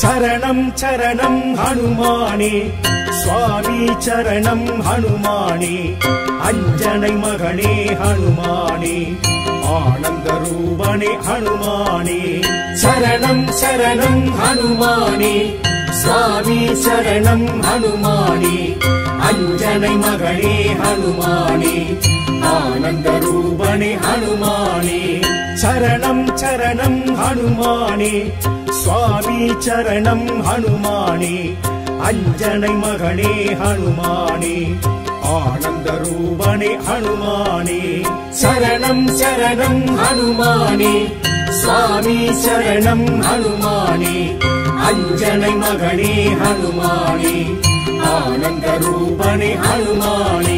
சரணம் சரணம் ஹனுமானே சுவாமி சரணம் ஹனுமானே அஞ்சனை மகனே ஹனுமானே ஆனந்த ரூபனே ஹனுமானே சரணம் சரணம் ஹனுமானே சுவாமி சரணம் ஹனுமானே அஞ்சனை மகனே ஹனுமானே ஆனந்த ரூபனே ஹனுமானே சரணம் சரணம் ஹனுமானே சுவாமி சரணம் ஹனுமானே அஞ்சனை மகனே ஹனுமானே ஆனந்த ரூபனே ஹனுமானே சரணம் சரணம் ஹனுமானே சுவாமி சரணம் ஹனுமானே அஞ்சனை மகனே ஹனுமானே ஆனந்த ரூபனே ஹனுமானே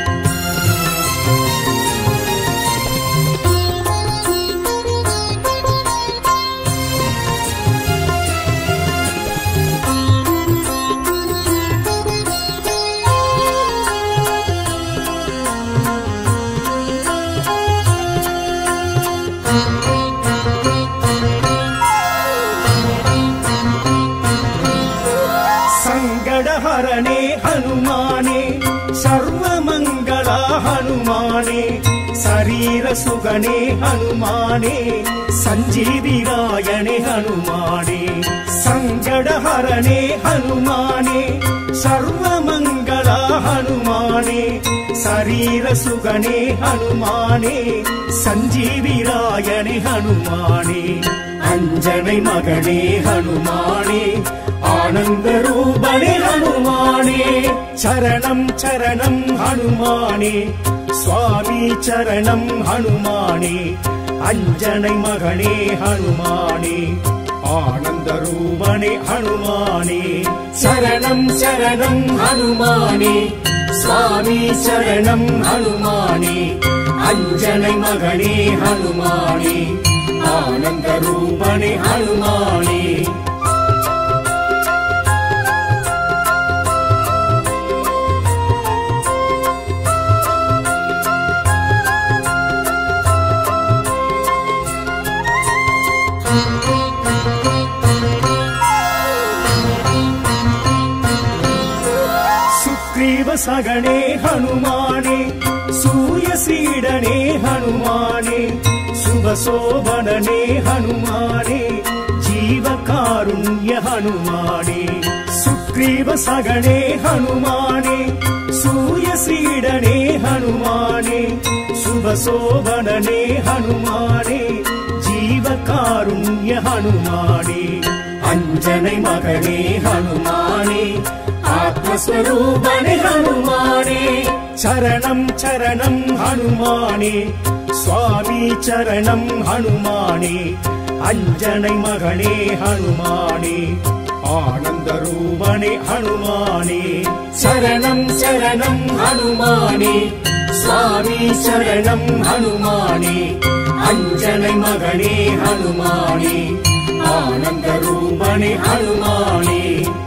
संगडहरणे हनुमाने सर्वमंगला हनुमाने शरीर सुगणे हनुमाने संजीविरायणे हनुमाने संगडहरणे हनुमाने सर्वमंगला हनुमाने शरीर सुगणे हनुमाने संजीविरायणे हनुमाने अंजनै मगणे हनुमाने आनंद रूपने हनुमाने चरणं चरणं हनुमाने स्वामी चरणं हनुमाने अंजनै मगणे हनुमाने आनंद रूपने हनुमाने चरणं चरणं हनुमाने स्वामी चरणं हनुमाने अंजनै मगणे हनुमाने आनंद रूपने हनुमाने सुग्रीव सगणे हनुमाने सूर्यसीडने हनुमाने शुभशोभनने हनुमाने जीवकारुण्य हनुमाने सुग्रीव सगणे हनुमाने सूर्यसीडने हनुमाने शुभशोभनने हनुमाने जीवकारुण्य हनुमाने अंजनै मगणे हनुमाने आत्मस्वरूपने हनुमाने चरणं चरणं हनुमाने स्वामी चरणं हनुमाने अंजनै मगणे हनुमाने आनंद रूपने हनुमाने चरणं चरणं हनुमाने स्वामी चरणं हनुमाने अंजनै मगणे हनुमाने आनंद रूपने हनुमाने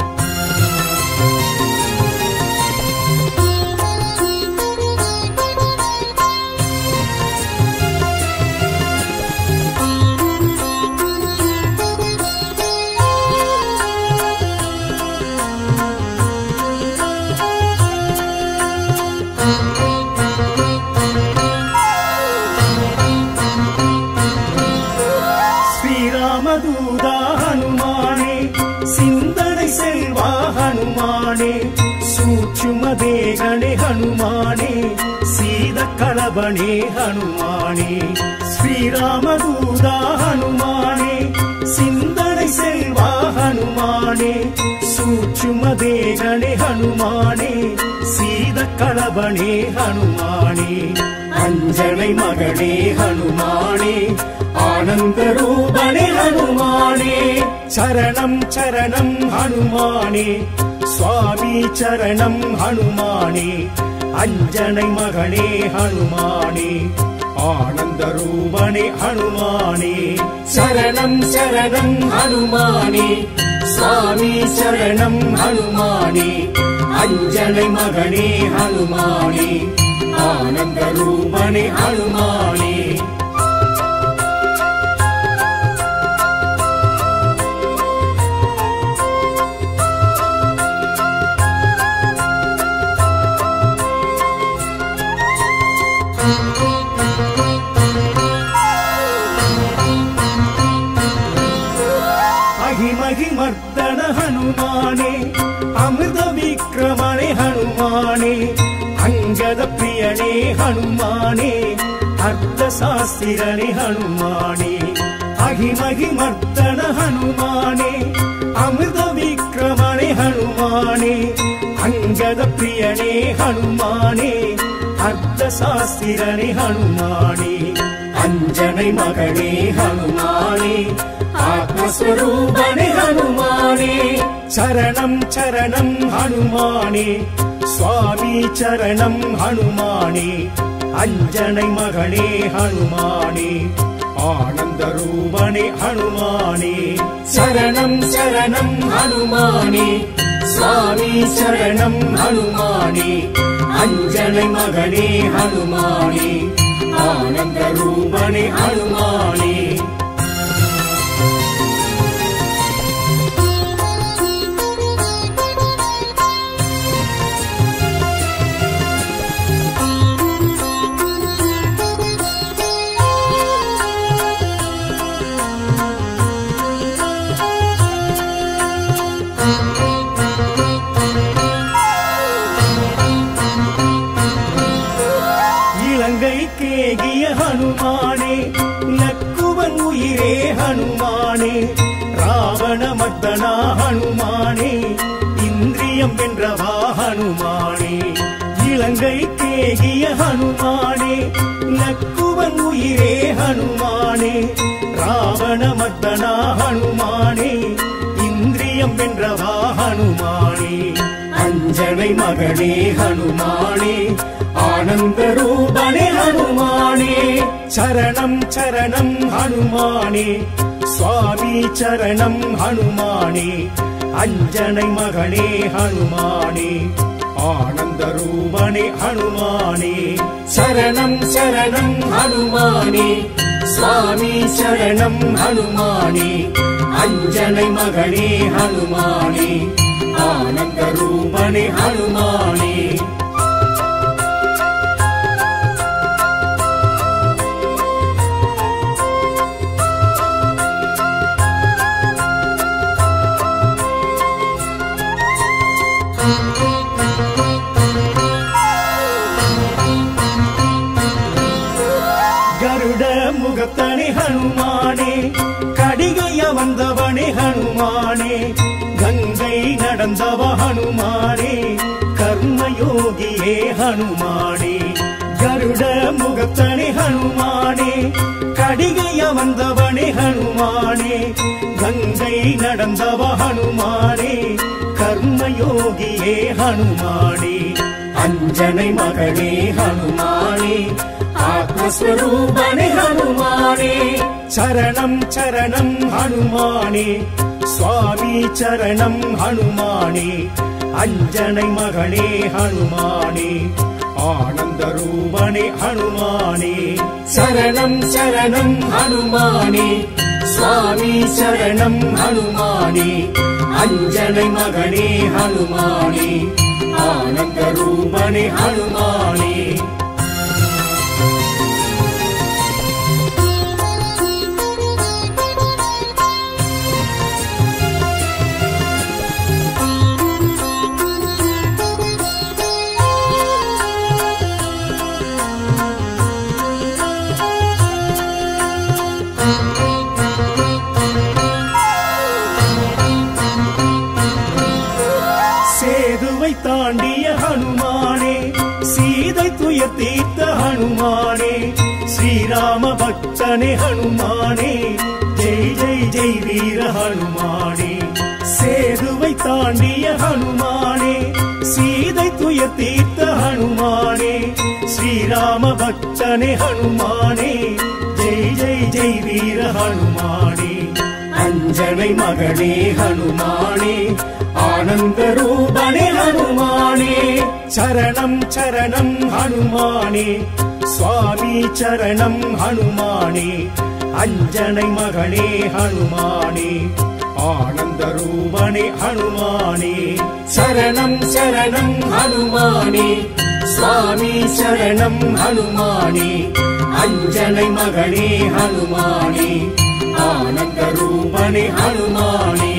रामदूता हनुमाने सिंदनै सेल्वा हनुमाने सूक्ष्मदेगणे हनुमाने सीदकलबणे हनुमाने श्रीरामदूता हनुमाने सिंदनै सेल्वा हनुमाने सूक्ष्मदेगणे हनुमाने सीदकलबणे हनुमाने अंजनै मगणे हनुमाने आनंद रूपने हनुमाने चरणं चरणं हनुमाने स्वामी चरणं हनुमाने अंजनै मगणे हनुमाने आनंद रूपने हनुमाने चरणं चरणं हनुमाने स्वामी चरणं हनुमाने अंजनै मगणे हनुमाने आनंद रूपने हनुमाने हनुमाने अमृत विक्रमणे हनुमाने अंगद प्रियणे हनुमाने अर्थशास्त्रिणे हनुमाने अहिमहिमर्दन हनुमाने अमृत विक्रमणे हनुमाने अंगद प्रियणे हनुमाने अर्थशास्त्रिणे हनुमाने अंजनै मगने हनुमाने आत्मस्वरूपने हनुमाने चरणं चरणं हनुमाने स्वामी चरणं हनुमाने अंजनै मगने हनुमाने आनंद रूपने हनुमाने चरणं चरणं हनुमाने स्वामी चरणं हनुमाने अंजनै मगने हनुमाने आनंद रूपने हनुमाने हनुमाने लक्कुवन उयिरे हनुमाने रावण मर्दना हनुमाने इंद्रियम वेன்றவா हनुमाने इलंगै केगिय हनुमाने लक्कुवन उयिरे हनुमाने रावण मर्दना हनुमाने इंद्रियम वेன்றவா हनुमाने अंजनै मगने हनुमाने आनंद रूपने हनुमाने चरणं चरणं हनुमाने स्वामी चरणं हनुमाने अंजनै मगने हनुमाने आनंद रूपने हनुमाने चरणं चरणं हनुमाने स्वामी चरणं हनुमाने अंजनै मगने हनुमाने आनंद रूपने हनुमाने गरुड मुगतने हनुमाने कडिगैय वंदवने हनुमाने गंगै नडंदव हनुमाने कर्मयोगिये हनुमाने गरुड मुगतने हनुमाने कडिगैय वंदवने हनुमाने गंगै नडंदव हनुमाने कर्मयोगिये हनुमाने अंजनै मगने हनुमाने आत्मस्वरूपने हनुमाने चरणं चरणं हनुमाने स्वामी चरणं हनुमाने अंजनै मगने हनुमाने आनंद रूपने हनुमाने चरणं चरणं हनुमाने स्वामी चरणं हनुमाने अंजनै मगने हनुमाने आनंद रूपने हनुमाने சேதுவை தாண்டிய ஹனுமானே சீதை துயர் தீர்த்த ஹனுமானே ஸ்ரீராம பக்தனே ஹனுமானே ஜெய் ஜெய் ஜெய் வீர ஹனுமானே சேதுவை தாண்டிய ஹனுமானே சீதை துயர் தீர்த்த ஹனுமானே ஸ்ரீராம பக்தனே ஹனுமானே ஜெய் ஜெய் ஜெய் வீர ஹனுமானே अंजनै मगने हनुमाने आनंद रूपने हनुमाने चरणं चरणं हनुमाने स्वामी चरणं हनुमाने अंजनै मगने हनुमाने आनंद रूपने हनुमाने चरणं चरणं हनुमाने स्वामी चरणं हनुमाने अंजनै मगने हनुमाने आनंद रूपने हनुमाने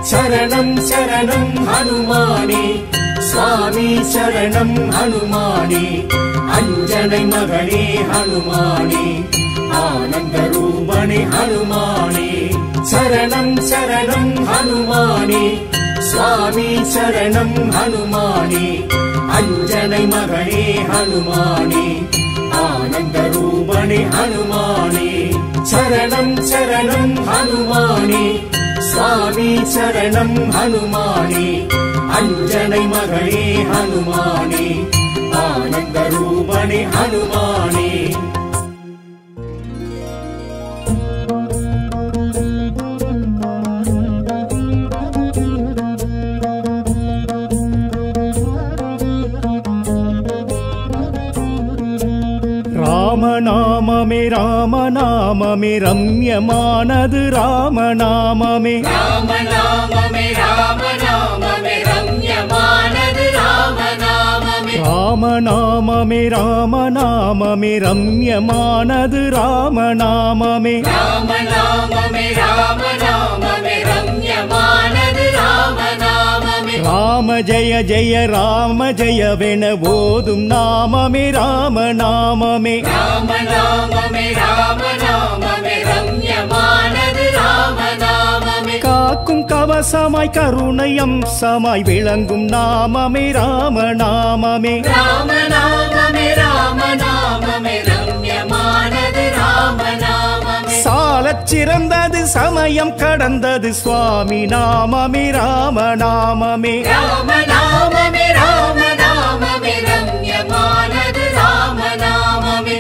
சரணம் சரணம் ஹனுமானே சுவாமி சரணம் ஹனுமானே அஞ்சனை மகனே ஹனுமானே ஆனந்த ரூபனே ஹனுமானே சரணம் சரணம் ஹனுமானே சுவாமி சரணம் ஹனுமானே அஞ்சனை மகனே ஹனுமானே ஆனந்த ரூபனே ஹனுமானே சரணம் சரணம் ஹனுமானே சுவாமி சரணம் ஹனுமானே அஞ்சனை மகனே ஹனுமானே ஆனந்த ரூபனே ஹனுமானே ராமநாமமே ராமநாமமே ரம்யமானது ராமநாமமே ராமநாமமே ராமநாமமே ரம்யமானது ராமநாமமே ராமநாமமே ராமநாமமே ரம்யமானது ராமநாமமே ராமநாமமே ராமநாமமே ரம்யமானது ராமநாமமே ராம ஜெய ஜெய ராம ஜெயவென ஓதும் நாமமே ராமநாமமே ராமநாமமே ராமநாமமே ரம்யமானது ராமநாமமே காக்கும் கவசமாய் கருணை அம்சமாய் விளங்கும் நாமமே ராமநாமமே ராமநாமமே ராமநாமமே ரம்யமானது ராமநாமமே சாலச் சிறந்தது சமயம் கடந்தது சுவாமி நாமமே ராமநாமமே ராமநாமமே ராமநாமமே ரம்யமானது ராமநாமமே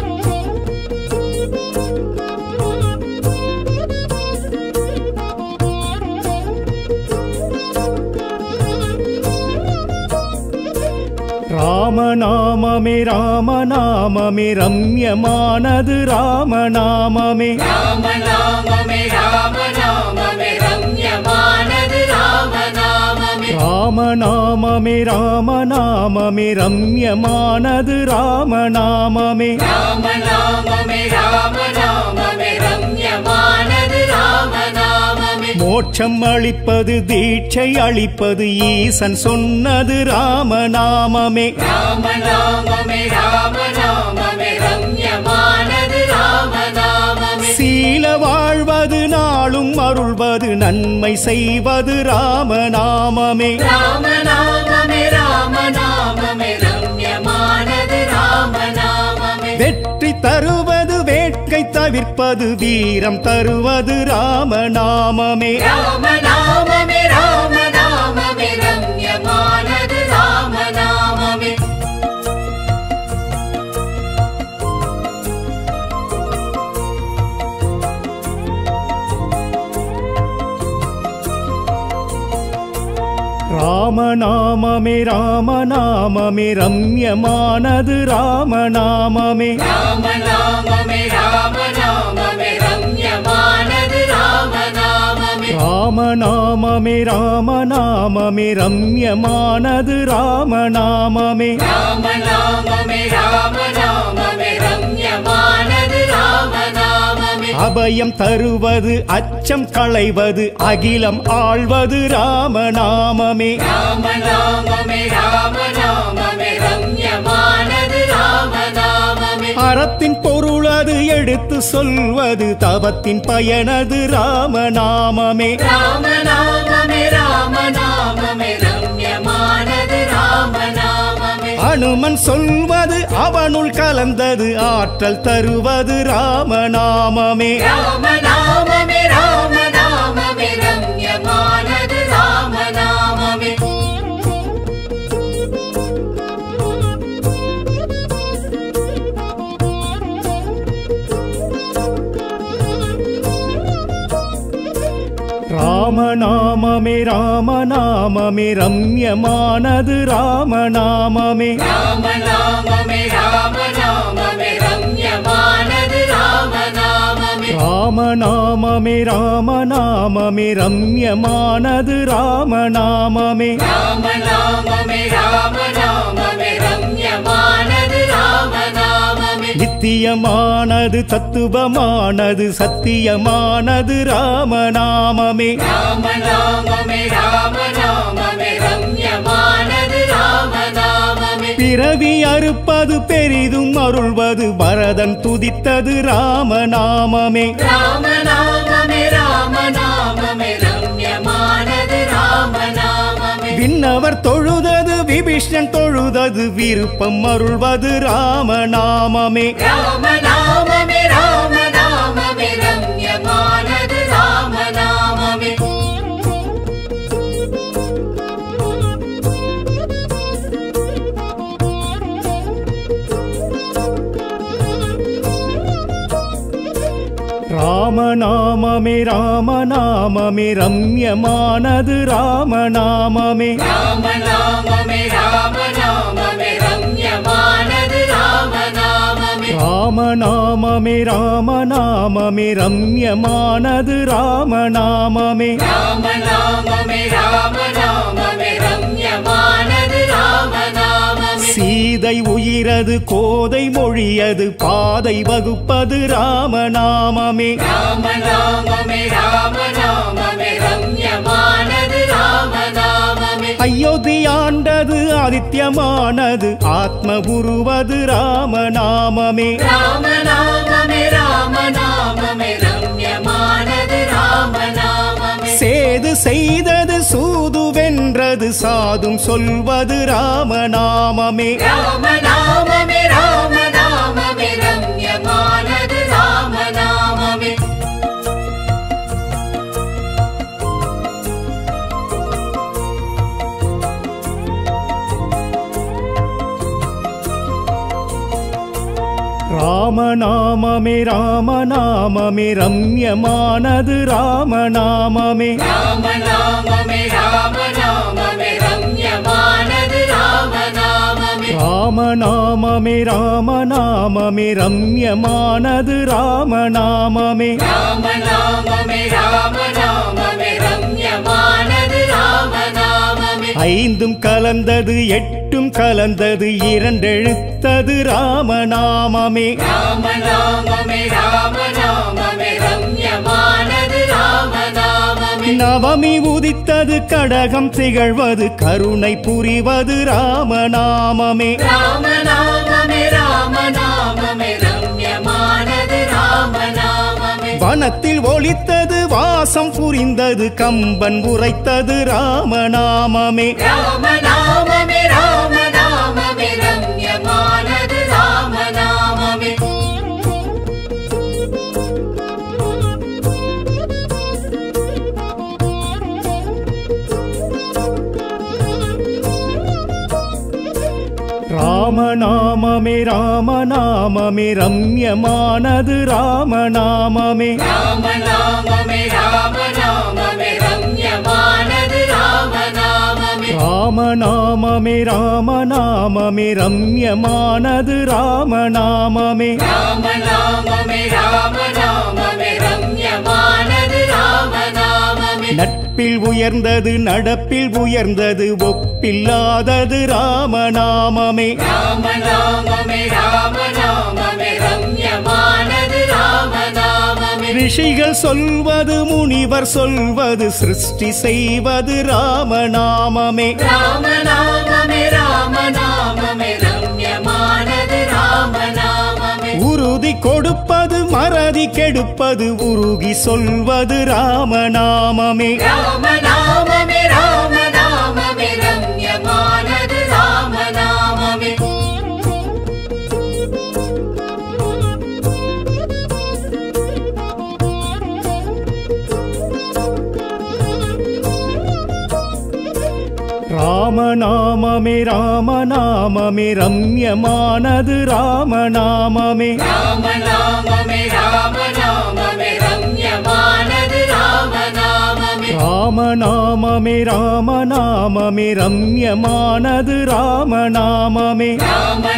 ராமநாமமே ராமநாமமே ரம்யமானது ராமநாமமே ராமநாமமே ராமநாமமே ரம்யமானது ராமநாமமே ராமநாமமே ராமநாமமே ரம்யமானது ராமநாமமே ராமநாமமே ராமநாமமே ரம்யமானது ராமநாமமே மோட்சம் அளிப்பது தீட்சை அளிப்பது ஈசன் சொன்னது ராமநாமமே ராமநாமமே ராமநாமமே ரம்யமானது ராமநாமமே சீல வாழ்வது நாளும் அருள்வது நன்மை செய்வது ராமநாமமே ராமநாமமே ராமநாமமே ரம்யமானது ராமநாமமே வெற்றி தருவது வேட்கை தவிர்ப்பது வீரம் தருவது ராமநாமமே ராமநாமமே ராமநாமமே ரம்யமானது ராமநாமமே ராமநாமமே ராமநாமமே ரம்யமானது ராமநாமமே ராமநாமமே ராமநாமமே ரம்யமானது ராமநாமமே ராமநாமமே ராமநாமமே ரம்யமானது ராமநாமமே ராமநாமமே ராமநாமமே ரம்யமானது ராமநாமமே அபயம் தருவது அச்சம் களைவது அகிலம் ஆள்வது ராமநாமமே ராமநாமமே ராமநாமமே ரம்யமானது ராமநாமமே அறத்தின் பொருளது எடுத்து சொல்வது தவத்தின் பயனது ராமநாமமே ராமநாமமே ராமநாமமே ரம்யமானது ராமநாமமே அனுமன் சொல்வது அவனுள் கலந்தது ஆற்றல் தருவது ராமநாமமே ராமநாமமே ராமநாமமே ரம்யமானது ராமநாமமே ராமநாமமே ராமநாமமே ரம்யமானது ராமநாமமே ராமநாமமே ராமநாமமே ரம்யமானது ராமநாமமே ராமநாமமே ராமநாமமே ரம்யமானது ராமநாமமே ராமநாமமே ராமநாமமே ரம்யமானது ராமநாமமே நித்தியமானது தத்துவமானது சத்தியமானது ராமநாமமே ராமநாமமே ராமநாமமே ரம்யமானது ராமநாமமே பிறவி அறுப்பது பெரிதும் அருள்வது பரதன் துதித்தது ராமநாமமே ராமநாமமே ராமநாமமே ரம்யமானது ராமநாமமே விண்ணவர் தொழுதது விபீஷ்ணன் தொழுதது விருப்பம் அருள்வது ராமநாமமே ராமநாமமே ராமநாமமே ரம்யமானது ராமநாமமே ராமநாமமே ராமநாமமே ரம்யமானது ராமநாமமே ராமநாமமே ராமநாமமே ரம்யமானது ராமநாமமே ராமநாமமே ராமநாமமே ரம்யமானது ராமநாமமே ராமநாமமே ராமநாமமே ரம்யமானது ராமநாமமே சீதை உயிரது கோதை மொழியது பாதை வகுப்பது ராமநாமமே ராமநாமமே ராமநாமமே ரம்யமானது ராமநாமமே அயோத்தியாண்டது ஆதித்யமானது ஆத்ம உருவது ராமநாமமே ராமநாமமே ராமநாமமே ரம்யமானது ராமநாமமே சேது செய்தது சூது வென்றது சாதும் சொல்வது ராமநாமமே ராமநாமமே ராமநாமமே ரம்யமானது ராமநாமமே ராமநாமமே ராமநாமமே ரம்யமானது ராமநாமமே ராமநாமமே ராமநாமமே ரம்யமானது ராமநாமமே ராமநாமமே ராமநாமமே ரம்யமானது ராமநாமமே ராமநாமமே ராமநாமமே ரம்யமானது ராமநாமமே ஐந்தும் கலந்தது எட்டும் கலந்தது இரண்டெழுத்தது ராமநாமமே ராமநாமமே ராமநாமமே ரம்யமானது ராமநாமமே நவமி உதித்தது கடகம் திகழ்வது கருணை புரிவது ராமநாமமே ராமநாமமே ராமநாமமே ரம்யமானது ராமநாமமே வனத்தில் ஒலித்தது வாசம் புரிந்தது கம்பன் உரைத்தது ராமநாமமே ராமநாமமே ராமநாமமே ரம்யமானது ராமநாமமே ராமநாமமே ராமநாமமே ரம்யமானது ராமநாமமே ராமநாமமே ராமநாமமே ரம்யமானது ராமநாமமே ராமநாமமே ராமநாமமே ரம்யமானது ராமநாமமே ராமநாமமே ராமநாமமே ரம்யமானது ராமநாமமே நட்பில் உயர்ந்தது நடப்பில் உயர்ந்தது ஒப்பில்லாதது ராமநாமமே ராமநாமமே ராமநாமமே ரம்யமானது ராமநாமமே ரிஷிகள் சொல்வது முனிவர் சொல்வது சிருஷ்டி செய்வது ராமநாமமே ராமநாமமே ராமநாமமே ரம்யமானது ராமநாமமே உறுதி கொடுப்பது மறதி கெடுப்பது உருகி சொல்வது ராமநாமமே ராமநாமமே ராமநாமமே ரம்யமானது ராமநாமமே ராமநாமமே ராமநாமமே ரம்யமானது ராமநாமமே ராமநாமமே ராமநாமமே ரம்யமானது ராமநாமமே ராமநாமமே ராமநாமமே ரம்யமானது ராமநாமமே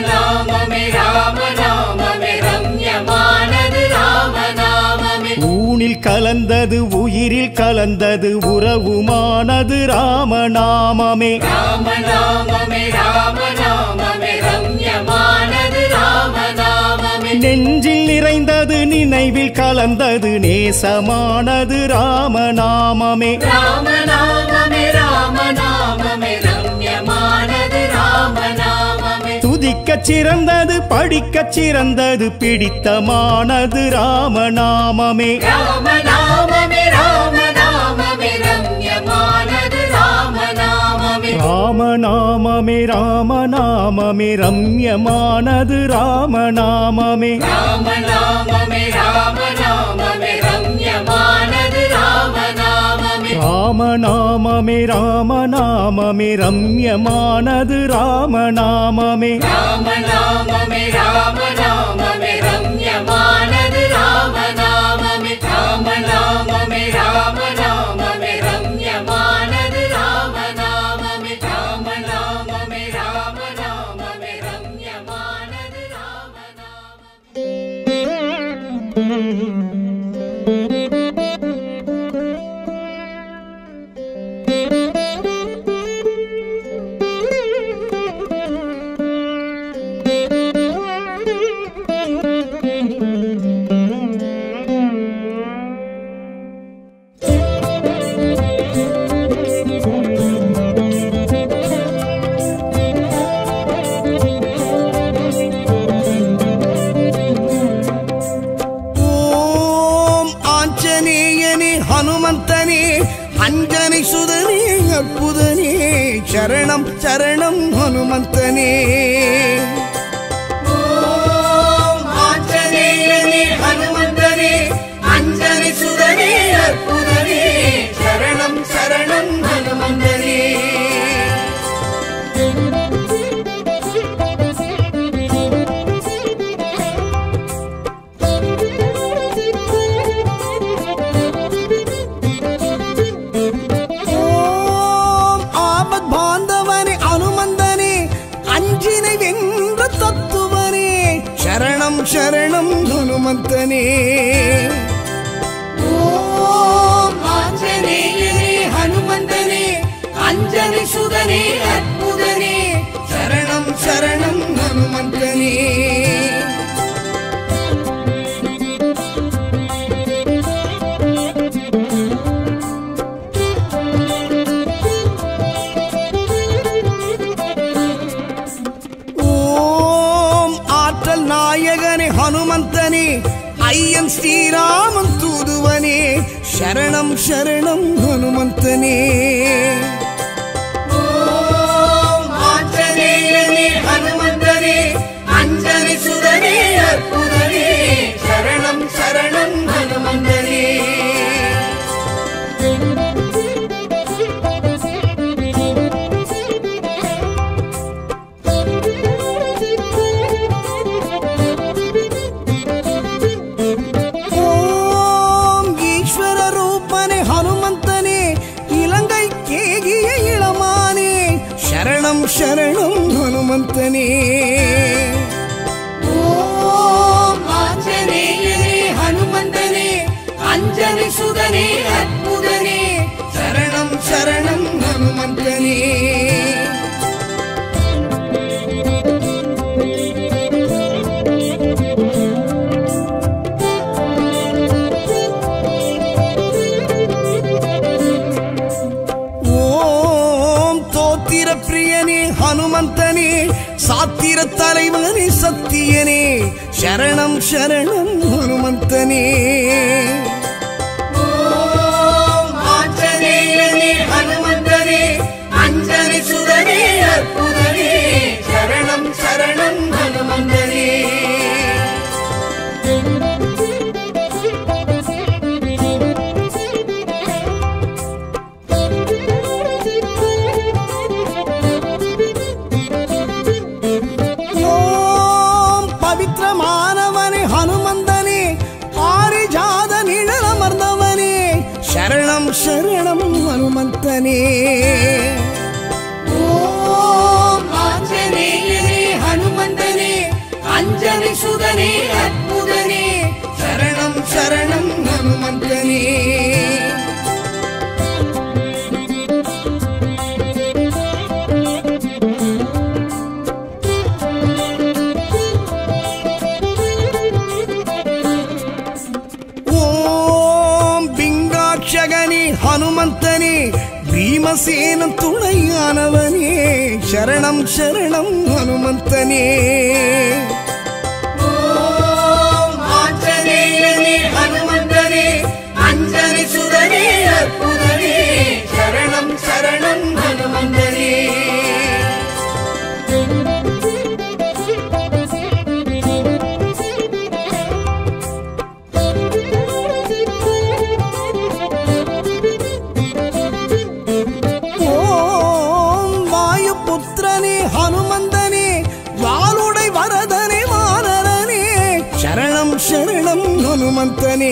ராமநாமமே ராமநாமமே ரம்யமானது ராமநாமமே கலந்தது உயிரில் கலந்தது உறவுமானது ராமநாமமே ராமநாமமே ராமநாமமே ரம்யமானது ராமநாமமே நெஞ்சில் நிறைந்தது நினைவில் கலந்தது நேசமானது ராமநாமமே ராமநாமமே ராமநாமமே ரம்யமானது ராமநாமமே துதிக்கச் சிறந்தது படிக்கச் சிறந்தது பிடித்தமானது ராமநாமமே ராமநாமமே ராமநாமமே ரம்யமானது ராமநாமமே ராமநாமமே ராமநாமமே ரம்யமானது ராமநாமமே ராமநாமமே ராமநாமமே ரம்யமானது ராமநாமமே ராமநாமமே ராமநாமமே ரம்யமானது ராமநாமமே ராமநாமமே ராமநாமமே ரம்யமானது ராமநாமமே ராமநாமமே ராமநாமமே ரம்யமானது ராமநாமமே ராமநாமமே ராமநாமமே ரம்யமானது ஹனுமந்தனே அஞ்சனை சுதனே அற்புதனே சரணம் சரணம் ஹனுமந்தனே ஓம் ஆஞ்சநேயனே ஹனுமந்தனே அஞ்சனை சுதனே அற்புதனே சரணம் சரணம் ஹனுமந்தனே சரணம் ஹனுமந்தனே ஓம் ஆஞ்சநேயனே ஹனுமந்தனே அஞ்சனை சுதனே அற்புதனே சரணம் சரணம் ஹனுமந்தனே நாயகனே ஹனுமந்தனே ஐயன் ஸ்ரீராமன் தூதுவனே சரணம் சரணம் ஹனுமந்தனே ஓம் ஆஞ்சநேயனே ஹனுமந்தனே அஞ்சனை சுதனே அற்புதனே சரணம் சரணம் ஹனுமந்தனே சரணம் ஹனுமந்தனே ஓம் ஆஞ்சநேயனே ஹனுமந்தனே அஞ்சனை சுதனே அற்புதனே சரணம் சரணம் ஹனுமந்தனே பிரியனே ஹனுமந்தனே சாத்திர தலைவனே சத்தியனே சரணம் சரணம் ஹனுமந்தனே ஓம் ஆஞ்சநேயனே ஹனுமந்தனே அஞ்சனை சுதனே அற்புதனே சரணம் சரணம் ஹனுமந்தனே சரணம் ஹனுமந்தனே ஓம் ஆஞ்சநேயனே ஹனுமந்தனே அஞ்சனை சுதனே அற்புதனே சரணம் சரணம் ஹனுமந்தனே ரட்சகனே ஹனுமந்தனே பீமசேன துணையானவனே சரணம் சரணம் ஹனுமந்தனே ஓம் ஆஞ்சநேயனே ஹனுமந்தனே அஞ்சனி சுதனே அற்புதனே சரணம் சரணம் ஹனுமந்தனே சரணம் ஹனுமந்தனே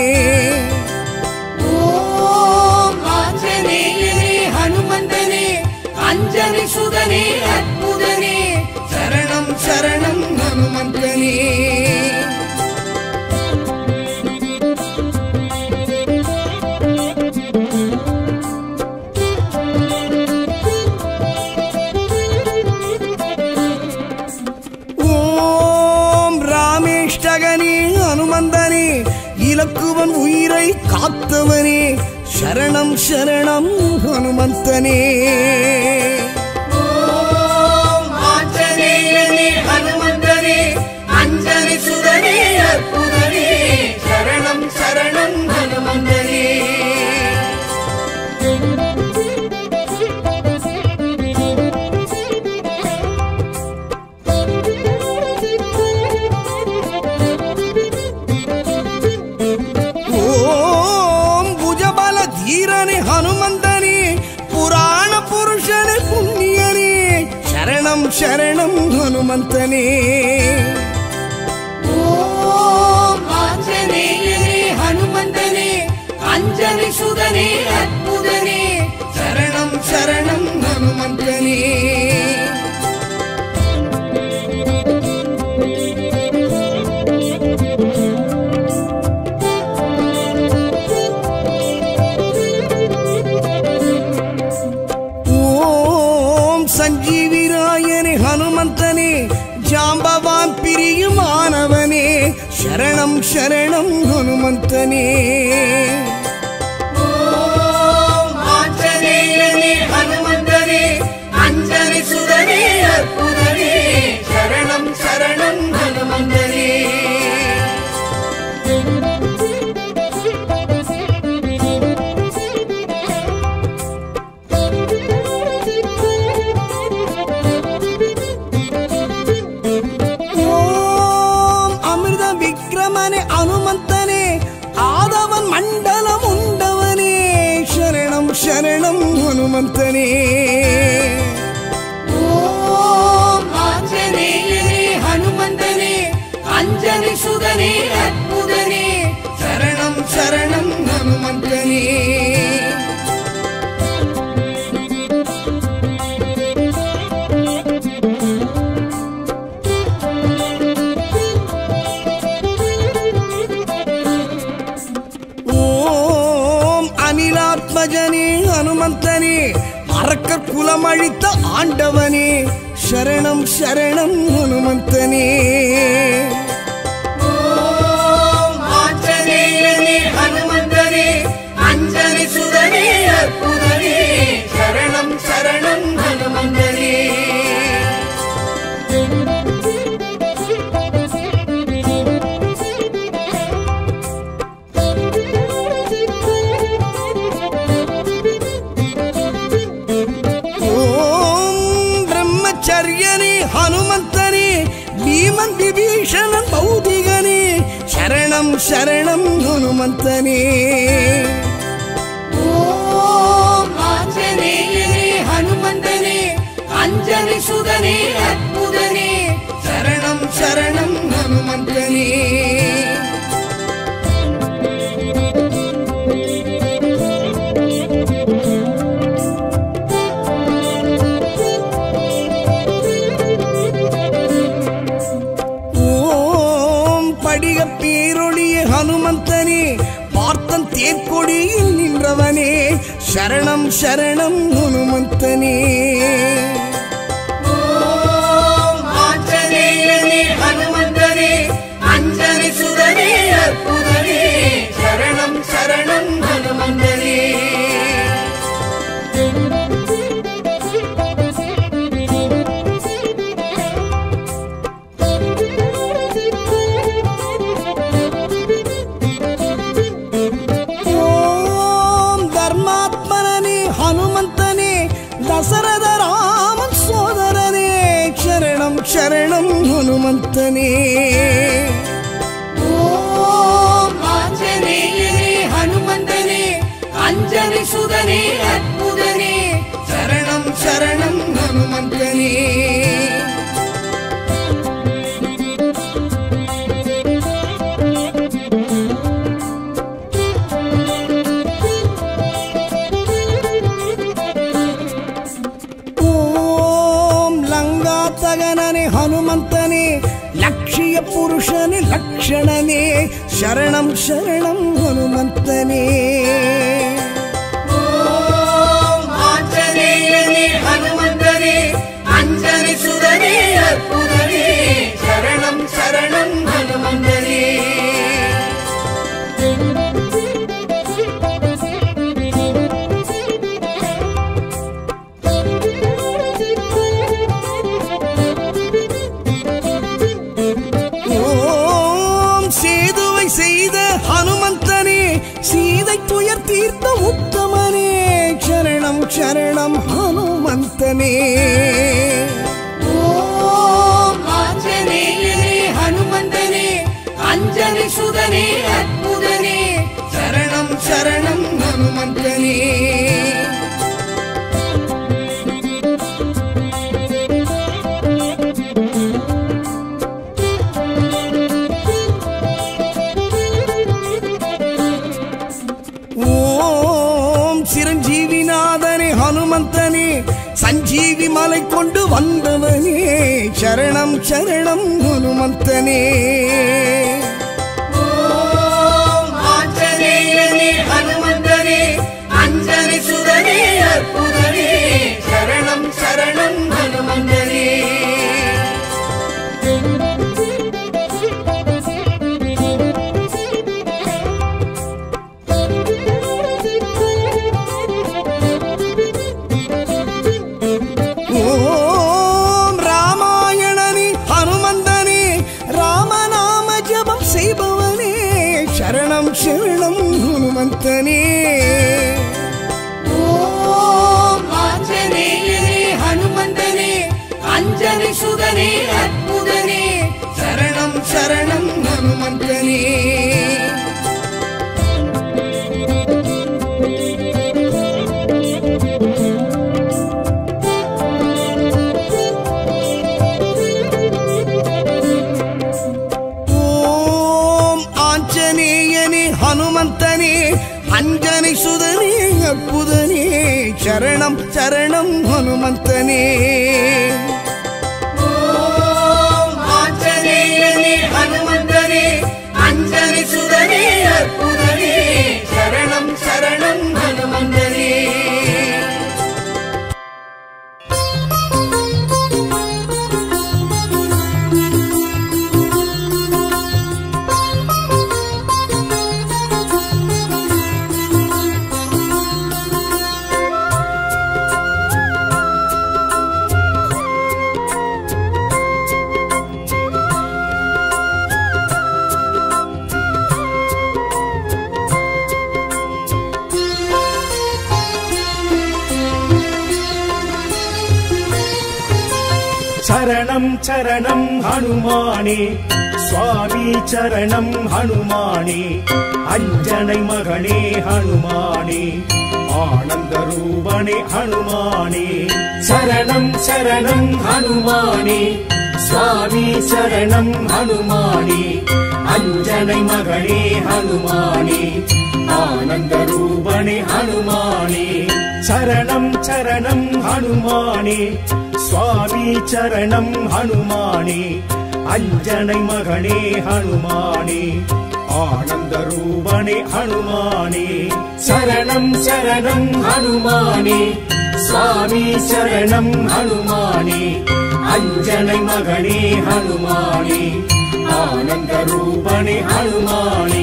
ஓம் ஆஞ்சநேயனே ஹனுமந்தனே அஞ்சனி சுதனே அற்புதனே சரணம் சரணம் ஹனுமந்தனே ஹனுமந்தனே இலக்குவன் உயிரை காத்தவனே சரணம் சரணம் ஹனுமந்தனே ஓம் ஆஞ்சநேயனே ஹனுமந்தனே அஞ்சனி சுதனே அற்புதனே சரணம் சரணம் ஹனுமந்தனே ஹனுமந்தனே புராண புருஷனே புண்ணியனே சரணம் சரணம் ஹனுமந்தனே ஓம் ஆஞ்சநேயனே ஹனுமந்தனே அஞ்சனி சுதனே அற்புதனே சரணம் சரணம் ஹனுமந்தனே சஞ்சீவிராயனே ஹனுமந்தனே ஜாம்பவான் பிரியுமானவனே சரணம் சரணம் ஹனுமந்தனே ஓம் ஆஞ்சநேயனே ஹனுமந்தனே அஞ்சனி சுதனே அற்புதனே சரணம் சரணம் ஹனுமந்தனே ஹனுமந்தனே ஆதவன் மண்டலம் உண்டவனே சரணம் சரணம் ஹனுமந்தனே ஓம் ஆஞ்சநேயனே ஹனுமந்தனே அஞ்சனி சுதனே அற்புதனே சரணம் சரணம் ஹனுமந்தனே அனிலாத்மஜனே ஹனுமந்தனே அரக்கர் குலம் அழித்த ஆண்டவனே சரணம் சரணம் ஹனுமந்தனே ஓம் ஆஞ்சநேயனே ஹனுமந்தனே அஞ்சனி சுதனே அற்புதனே சரணம் சரணம் ஹனுமந்தனே ஹனுமந்தனே பீமன் விபீஷணன் பௌதிகனே சரணம் சரணம் ஹனுமந்தனே ஓம் ஆஞ்சநேயனே ஹனுமந்தனே அஞ்சனி சுதனே அற்புதனே சரணம் சரணம் ஹனுமந்தனே ஹனுமந்தனே பார்த்தன் தேர்கொடியில் நின்றவனே சரணம் சரணம் ஹனுமந்தனே ஓம் ஆஞ்சநேயனே ஹனுமந்தனே அஞ்சனி சுதனே அற்புதனே சரணம் சரணம் ஹனுமந்தனே ஹனுமந்தனே. ஓம் ஆஞ்சநேயனே ஹனுமந்தனே அஞ்சலி சுதனே அற்புதனே சரணம் சரணம் ஹனுமந்தனே. தகனனே ஹனுமந்தனே லட்சிய புருஷனே லக்ஷணனே சரணம் சரணம் ஹனுமந்தனே. ஓம் ஆஞ்சநேயனே ஹனுமந்தனே அஞ்சலி சுதனே அற்புதனே சரணம் சரணம் ஹனுமந்தனே. செய்த ஹனுமந்தனே சீதை துயர் தீர்த்த உத்தமனே சரணம் சரணம் ஹனுமந்தனே. ஓம் ஆஞ்சநேயனே ஹனுமந்தனே அஞ்சலி சுதனே அற்புதனே சரணம் சரணம் ஹனுமந்தனே. சிரஞ்சீவிநாதனே ஹனுமந்தனே சஞ்சீவி மலை கொண்டு வந்தவனே சரணம் சரணம் ஹனுமந்தனே. ஓம் ஆஞ்சநேயனே ஹனுமந்தனே அஞ்சலி சுதனே அற்புதனே சரணம் சரணம் ஹனுமந்தனே. ஓம் ராமாயணனே ஹனுமந்தனே ராமநாம ஜபம் செய்பவனே சரணம் சரணம் ஹனுமந்தனே. ஓம் ஆஞ்சநேயனே ஹனுமந்தனே அஞ்சலி சுதனே அற்புதனே சரணம் சரணம் ஹனுமந்தனே. ஹனுமந்தனே அஞ்சனை சுதனே அற்புதனே சரணம் சரணம் ஹனுமந்தனே. ஓம் ஆஞ்சநேயனே ஹனுமந்தனே அஞ்சலி சுதனே அற்புதனே சரணம் சரணம் ஹனுமந்தனே. சரணம் சரணம் ஹனுமானே சுவாமி சரணம் ஹனுமானே அஞ்சனை மகனே ஹனுமானே ஆனந்த ரூபனே ஹனுமானே. சரணம் சரணம் ஹனுமானே சுவாமி சரணம் ஹனுமானே அஞ்சனை மகனே ஹனுமானே ஆனந்த ரூபனே ஹனுமானே. சரணம் சரணம் ஹனுமானே சுவாமி சரணம் ஹனுமானே அஞ்சனை மகனே ஹனுமானே ஆனந்த ரூபனே ஹனுமானே. சரணம் சரணம் ஹனுமானே சுவாமி சரணம் ஹனுமானே அஞ்சனை மகனே ஹனுமானே ஆனந்த ரூபனே ஹனுமானே.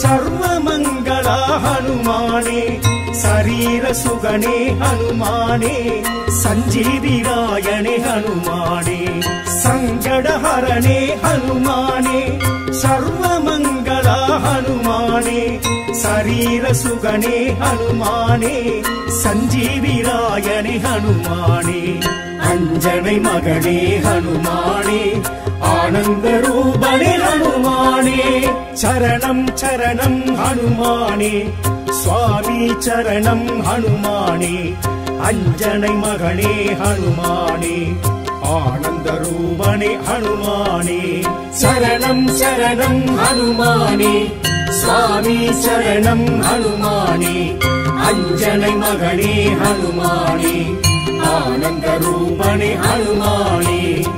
सर्वमङ्गला हनुमाने शरीरसुगणे हनुमाने सञ्जीविरायणे हनुमाने सङ्कटहरणे हनुमाने सर्वमङ्गला हनुमाने शरीरसुगणे हनुमाने सञ्जीविरायणे हनुमाने अंजनै मगणे हनुमाने आनन्दरूपणे हनुमाने चरणं चरणं हनुमाने स्वामी चरणं हनुमाने अंजनै मगणे हनुमाने आनन्दरूपणे हनुमाने चरणं चरणं हनुमाने स्वामी चरणं हनुमाने अंजनै मगणे हनुमाने आनन्दरूपणे हनुमाने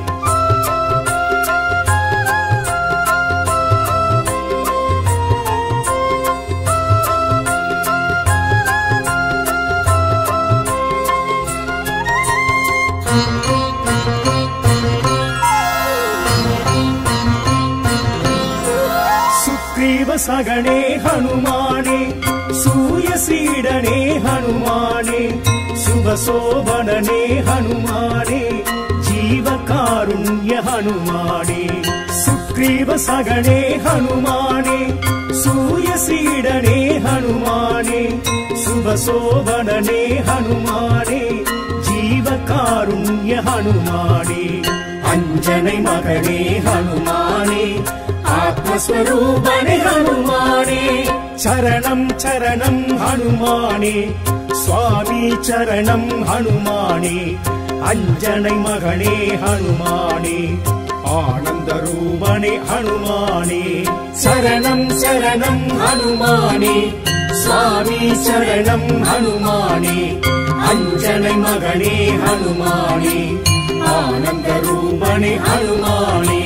सुग्रीवसगणे हनुमाने सूयसीडने हनुमाने शुभशोभनने हनुमाने जीवकारुण्य हनुमाने सुग्रीवसगणे हनुमाने सूयसीडने हनुमाने शुभशोभनने हनुमाने जीवकारुण्य हनुमाने अंजनै मगणे हनुमाने आत्मस्वरूपणे हनुमाने चरणं चरणं हनुमाने स्वामी चरणं हनुमाने अंजनै मगणे हनुमाने आनन्दरूपणे हनुमाने चरणं चरणं हनुमाने स्वामी चरणं हनुमाने अंजनै मगणे हनुमाने आनन्दरूपणे हनुमाने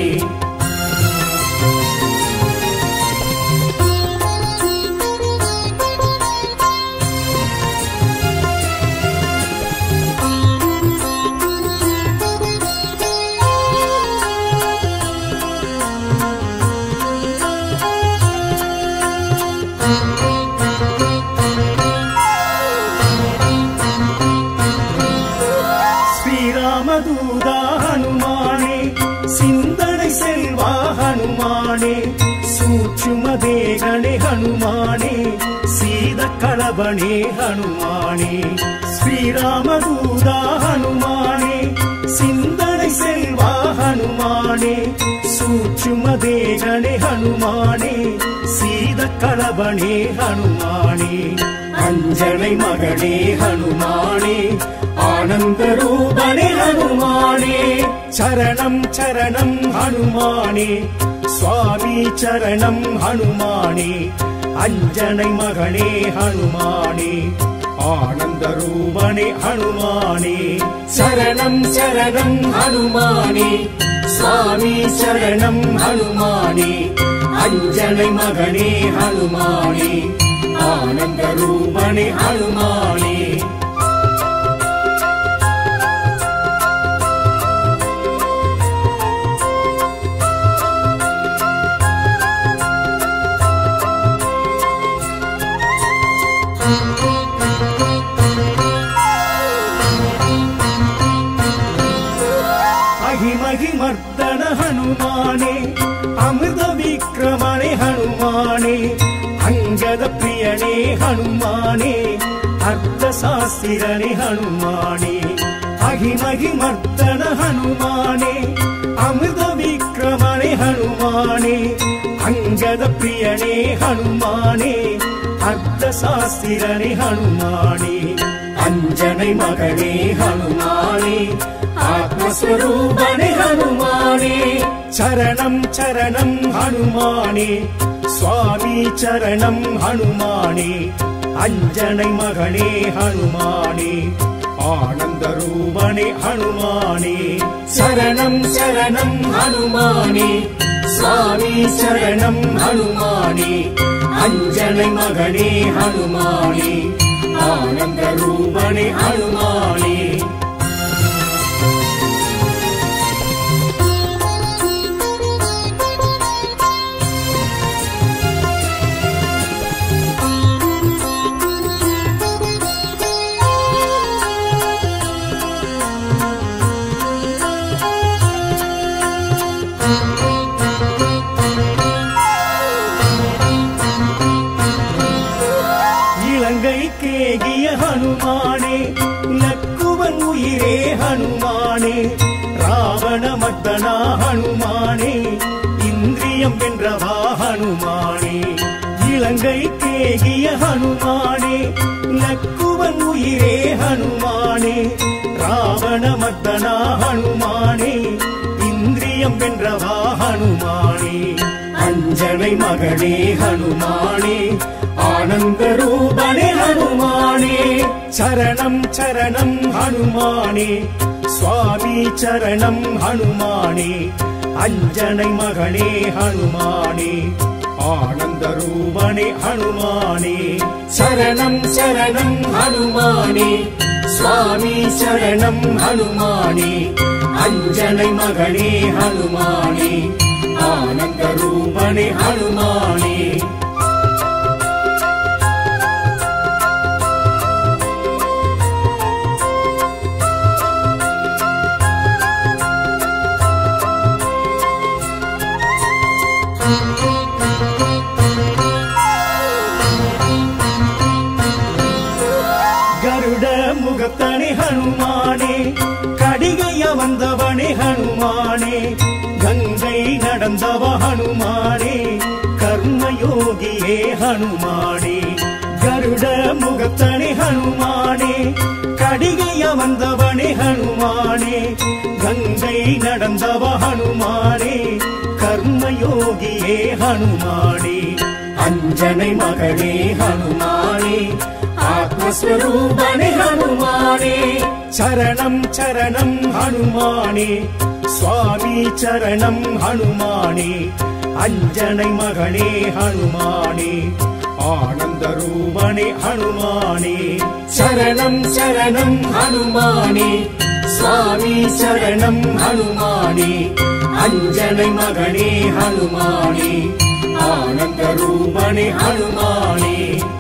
श्रीरामदूता हनुमाने सिंदनै सेल्वा हनुमाने सूक्ष्मदेगणे हनुमाने सीदकलबणे हनुमाने श्रीरामदूता हनुमाने सिंदनै सेल्वा हनुमाने सूक्ष्मदेगणे हनुमाने सीदकलबणे हनुमाने अंजनै मगणे हनुमाने आनन्दरूपणे हनुमाने चरणं चरणं हनुमाने स्वामी चरणं हनुमाने अंजनै मगणे हनुमाने आनन्दरूपणे हनुमाने चरणं चरणं हनुमाने स्वामी चरणं हनुमाने अंजनै मगणे हनुमाने आनन्दरूपणे हनुमाने अहिमहिमर्दन हनुमाने अमृत विक्रमणे हनुमाने अंगद प्रियणे हनुमाने अर्थशास्त्रने हनुमाने अहिमहिमर्दन हनुमाने अमृत विक्रमणे हनुमाने अंगद प्रियणे हनुमाने अर्थशास्त्रने हनुमाने अंजनै मगणे हनुमाने आत्मस्वरूपणे हनुमाने चरणं चरणं हनुमाने स्वामी चरणं हनुमाने अंजनै मगणे हनुमाने आनन्दरूपणे हनुमाने चरणं चरणं हनुमाने स्वामी चरणं हनुमाने अंजनै मगणे हनुमाने आनन्दरूपणे हनुमाने கேகிய ஹனுமானே லக்குவன் உயிரே ஹனுமானே ராவண மர்தனா ஹனுமானே இந்திரியம் வென்றவா ஹனுமானே இலங்கை கேகிய ஹனுமானே லக்குவன் உயிரே ஹனுமானே ராவண மர்தனா ஹனுமானே இந்திரியம் வென்றவா ஹனுமானே அஞ்சனை மகனே ஹனுமானே ஆனந்த ரூபனே ஹனுமானே சரணம் சரணம் ஹனுமானே சுவாமி சரணம் ஹனுமானே அஞ்சனை மகனே ஹனுமானே ஆனந்த ரூபனே ஹனுமானே சரணம் சரணம் ஹனுமானே சுவாமி சரணம் ஹனுமானே அஞ்சனை மகனே ஹனுமானே ஆனந்த ரூபனே ஹனுமானே கருட முகத்தனே ஹனுமானே கடிகைய வந்தவனே ஹனுமானே கங்கை நடந்தவ ஹனுமானே கர்மயோகியே ஹனுமானே கருட முகத்தனே ஹனுமானே கடிகைய வந்தவனே ஹனுமானே கங்கை நடந்தவ ஹனுமானே கர்மயோகியே ஹனுமானே அஞ்சனை மகனே ஹனுமானே ஆத்மஸ்வரூபனே ஹனுமானே சரணம் சரணம் ஹனுமானே சுவாமி சரணம் ஹனுமானே அஞ்சனை மகனே ஹனுமானே ஆனந்த ரூபனே ஹனுமானே சரணம் சரணம் ஹனுமானே சுவாமி சரணம் ஹனுமானே அஞ்சனை மகனே ஹனுமானே ஆனந்த ரூபனே ஹனுமானே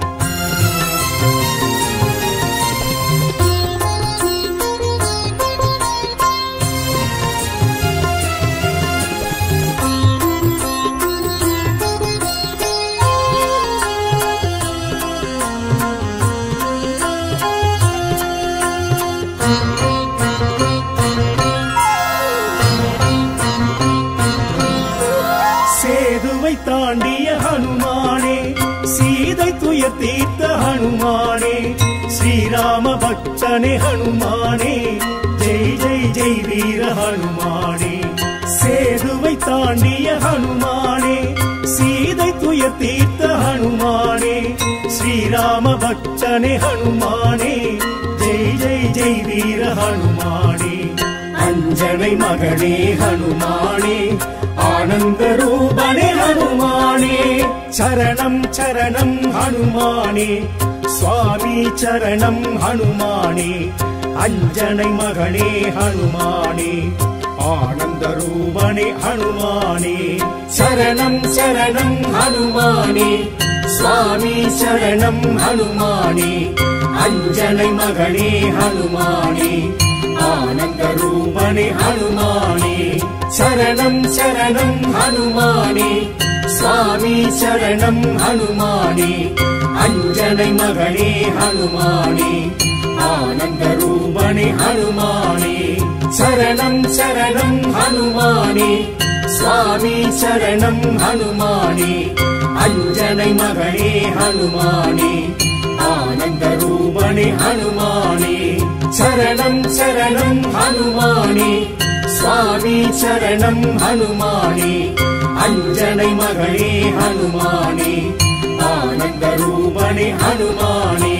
சேதுவை தாண்டிய ஹனுமானே சீதை துயர் தீர்த்த ஹனுமானே ஸ்ரீராம பக்தனே ஹனுமானே ஜெய் ஜெய் ஜெய் வீர ஹனுமானே சேதுவை தாண்டிய ஹனுமானே சீதை துயர் தீர்த்த ஹனுமானே ஸ்ரீராம பக்தனே ஹனுமானே ஜெய் ஜெய் ஜெய் வீர ஹனுமானே அஞ்சனை மகனே ஹனுமானே ஆனந்த ரூபனே ஹனுமானே சரணம் சரணம் ஹனுமானே சுவாமி சரணம் ஹனுமானே அஞ்சனை மகனே ஹனுமானே ஆனந்த ரூபனே ஹனுமானே சரணம் சரணம் ஹனுமானே சுவாமி சரணம் ஹனுமானே அஞ்சனை மகனே ஹனுமானே ஆனந்த ரூபனே ஹனுமானே சரணம் சரணம் ஹனுமானே சுவாமி சரணம் ஹனுமானே அஞ்சனை மகனே ஹனுமானே ஆனந்த ரூபனே ஹனுமானே சரணம் சரணம் ஹனுமானே சுவாமி சரணம் ஹனுமானே அஞ்சனை மகனே ஹனுமானே ஆனந்த ரூபனே ஹனுமானே சரணம் சரணம் ஹனுமானே சுவாமி சரணம் ஹனுமானே அஞ்சனை மகனே ஹனுமானே ஆனந்த ரூபனே ஹனுமானே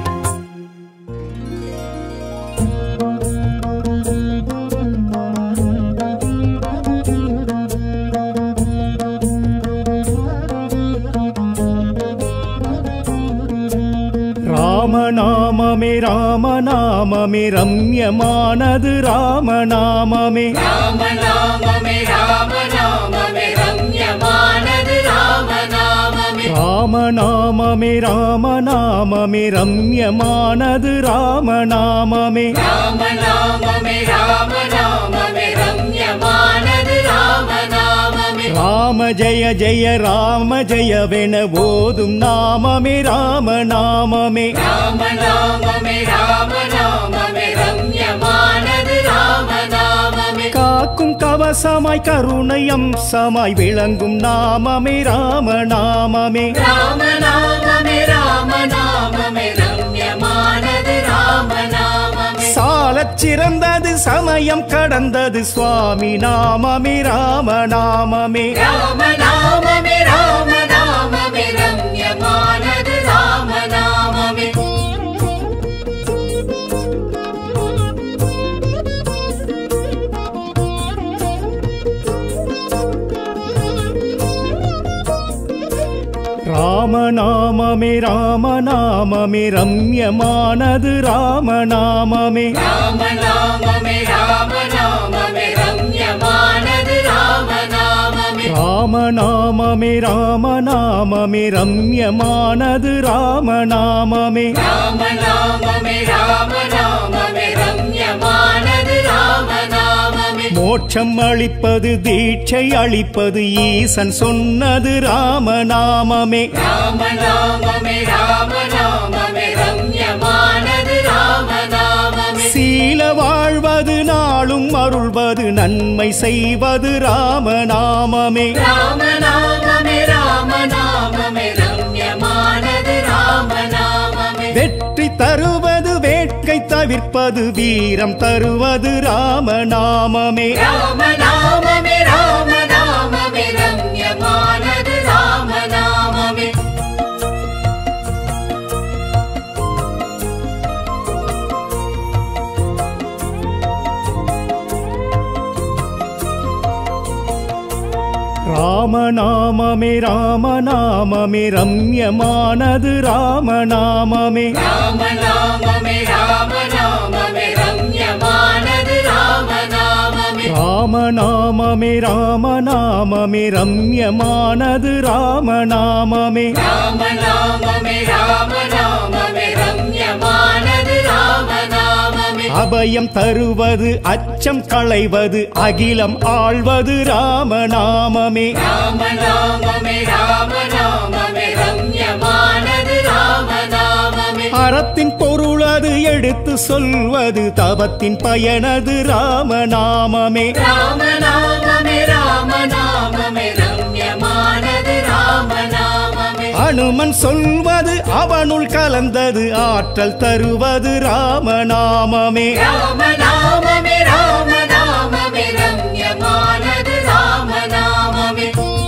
ராமநாமமே ராமநாமமே ரம்யமானது ராமநாமமே ராமநாமமே ராமநாமமே ரம்யமானது ராமநாமமே ராமநாமமே ராமநாமமே ரம்யமானது ராமநாமமே ராமநாமமே ராமநாமமே ரம்யமானது ராமநாமமே ராம ஜெய ஜெய ராம ஜெயவென ஓதும் நாமமே ராமநாமமே ராமநாமமே ராமநாமமே ரம்யமானது ராமநாமமே காக்கும் கவசமாய் கருணை அம்சமாய் விளங்கும் நாமமே ராமநாமமே ராமநாமமே ராமநாமமே ரம்யமானது ராமநாமமே சாலச் சிறந்தது சமயம் கடந்தது சுவாமி நாமமே ராமநாமமே ராமநாமமே ராமநாமமே ரம்யமானது ராமநாமமே ராமநாமமே ராமநாமமே ரம்யமானது ராமநாமமே ராமநாமமே ராமநாமமே ரம்யமானது ராமநாமமே ராமநாமமே ராமநாமமே ரம்யமானது ராமநாமமே ராமநாமமே ராமநாமமே ரம்யமானது ராமநாமமே மோட்சம் அளிப்பது தீட்சை அளிப்பது ஈசன் சொன்னது ராமநாமமே ராமநாமமே ராமநாமமே ரம்யமானது ராமநாமமே சீல வாழ்வது நாளும் அருள்வது நன்மை செய்வது ராமநாமமே ராமநாமமே ராமநாமமே ரம்யமானது ராமநாமமே வெற்றி தருவது வேட்கை தவிர்ப்பது வீரம் தருவது ராமநாமமே ராமநாமமே ராமநாமமே ரம்யமானது ராமநாமமே ராமநாமமே ராமநாமமே ரம்யமானது ராமநாமமே ராமநாமமே ராமநாமமே ரம்யமானது ராமநாமமே ராமநாமமே ராமநாமமே ரம்யமானது ராமநாமமே ராமநாமமே ராமநாமமே ரம்யமானது ராமநாமமே அபயம் தருவது அச்சம் களைவது அகிலம் ஆள்வது ராமநாமமே ராமநாமமே ராமநாமமே ரம்யமானது ராமநாமமே அறத்தின் பொருளது எடுத்து சொல்வது தவத்தின் பயனது ராமநாமமே ராமநாமமே ராமநாமமே ரம்யமானது ராமநாமமே அனுமன் சொல்வது அவனுள் கலந்தது ஆற்றல் தருவது ராமநாமமே ராமநாமமே ராமநாமமே ரம்யமானது ராமநாமமே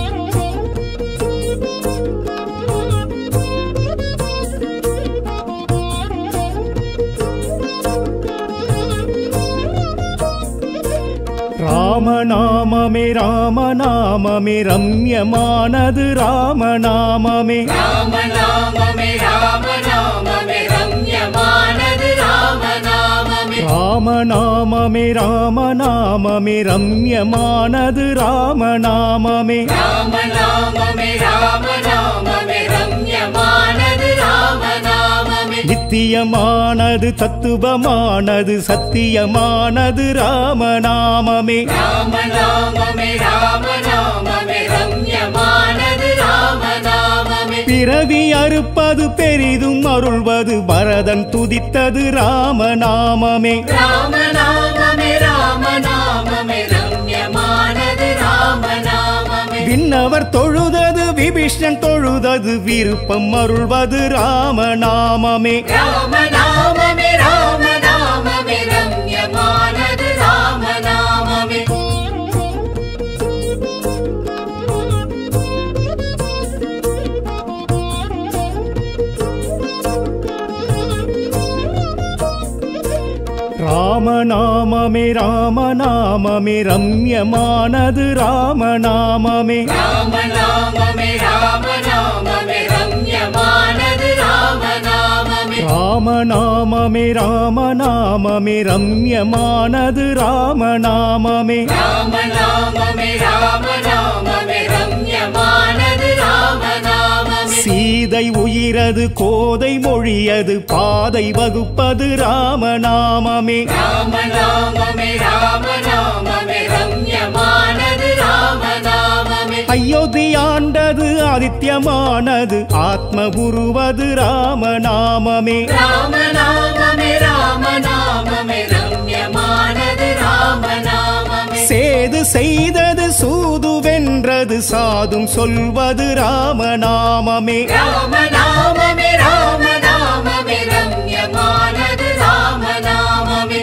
ராமநாமமே ராமநாமமே ரம்யமானது ராமநாமமே ராமநாமமே ராமநாமமே ரம்யமானது ராமநாமமே ராமநாமமே ராமநாமமே ரம்யமானது ராமநாமமே ராமநாமமே ராமநாமமே ரம்யமானது ராமநாமமே நித்தியமானது தத்துவமானது சத்தியமானது ராமநாமமே ராமநாமமே ராமநாமமே ரம்யமானது ராமநாமமே பிறவி அறுப்பது பெரிதும் அருள்வது பரதன் துதித்தது ராமநாமமே ராமநாமமே ராமநாமமே ரம்யமானது ராமநாமமே விண்ணவர் தொழுதது விபீஷணன் தொழுதது விருப்பம் அருள்வது ராமநாமமே ராமநாமமே ராமநாமமே ரம்யமானது ராமநாமமே ராமநாமமே ராமநாமமே ரம்யமானது ராமநாமமே ராமநாமமே ராமநாமமே ரம்யமானது ராமநாமமே ராமநாமமே ராமநாமமே ரம்யமானது ராமநாமமே ராமநாமமே ராமநாமமே ரம்யமானது ராமநாமமே சீதை உயிரது கோதை மொழியது பாதை வகுப்பது ராமநாமமே ராமநாமமே ராமநாமமே ரம்யமானது ராமநாமமே அயோத்தியாண்டது ஆதித்யமானது ஆத்ம உருவது ராமநாமமே ராமநாமமே ராமநாமமே ரம்யமானது ராமநாமமே சேது செய்தது சூது வென்றது சாதும் சொல்வது ராமநாமமே ராமநாமமே ராமநாமமே ரம்யமானது ராமநாமமே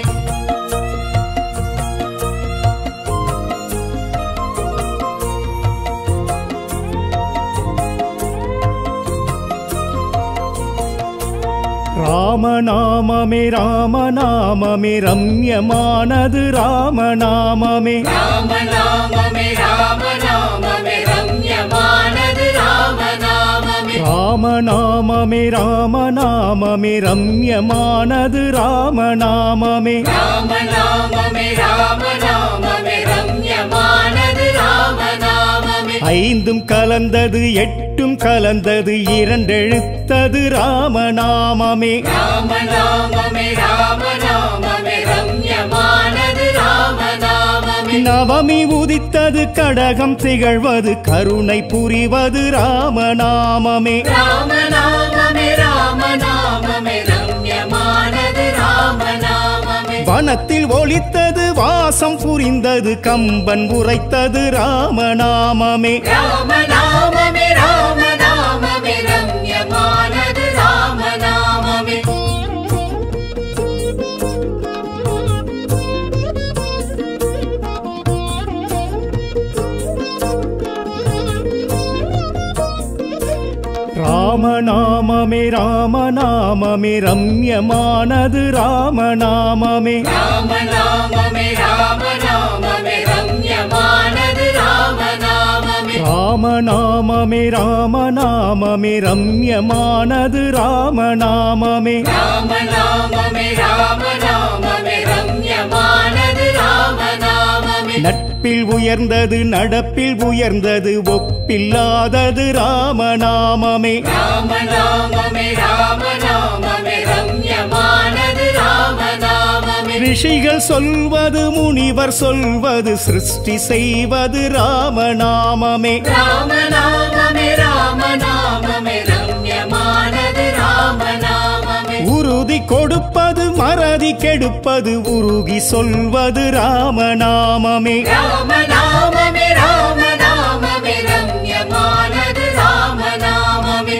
ராமநாமமே ராமநாமமே ரம்யமானது ராமநாமமே ராமநாமமே ராமநாமமே ரம்யமானது ராமநாமமே ராமநாமமே ராமநாமமே ரம்யமானது ராமநாமமே ராமநாமமே ராமநாமமே ரம்யமானது ராமநாமமே ஐந்தும் கலந்தது எட்டும் கலந்தது இரண்டெழுத்தது ராமநாமமே ராமநாமமே ராமநாமமே ரம்யமானது ராமநாமமே நவமி உதித்தது கடகம் திகழ்வது கருணை புரிவது ராமநாமமே ராமநாமமே ராமநாமமே ரம்யமானது ராமநாமமே வனத்தில் ஒலித்தது வாசம் புரிந்தது கம்பன் உரைத்தது ராமநாமமே ராமநாமமே ராமநாமமே ரம்யமானது ராமநாமமே ராமநாமமே ராமநாமமே ரம்யமானது ராமநாமமே ராமநாமமே ராமநாமமே ரம்யமானது ராமநாமமே ராமநாமமே ராமநாமமே ரம்யமானது ராமநாமமே ராமநாமமே ராமநாமமே ரம்யமானது ராமநாமமே நட்பில் உயர்ந்தது நடப்பில் உயர்ந்தது ஒப்பில்லாதது ராமநாமமே ராமநாமமே ராமநாமமே ரம்யமானது ராமநாமமே ரிஷிகள் சொல்வது முனிவர் சொல்வது சிருஷ்டி செய்வது ராமநாமமே ராமநாமமே ராமநாமமே ரம்யமானது ராமநாமமே உறுதி கொடுப்பது மறதி கெடுப்பது உருகி சொல்வது ராமநாமமே ராமநாமமே ராமநாமமே ரம்யமானது ராமநாமமே